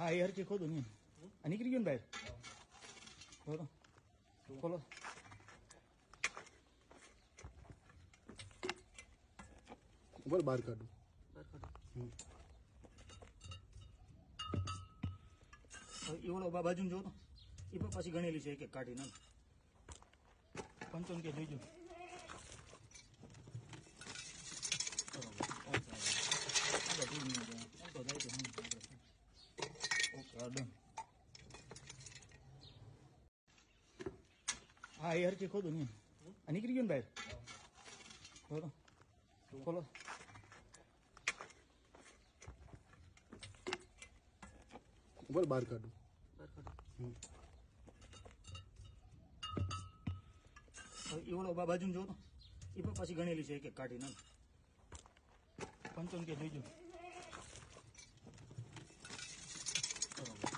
હા એ હરકી ખોદું નહીં આ નીકળી ગયું ને બહાર ખોલો ખોલો બોલ બહાર કાઢું એ ઓલો બાજુ જો તો એ પણ પાછી ગણેલી છે એક એક કાઢી નાખ 55 કે જોઈજો હા એ હરકી ખોદું નહીં આ નીકળી ગયું ને બહાર ખોલો ખોલો બોલ બહાર કાઢું એ ઓલો બાજુ જો તો એ પણ પાછી ગણેલી છે એક એક કાઢી નાખ 55 કે જોઈજો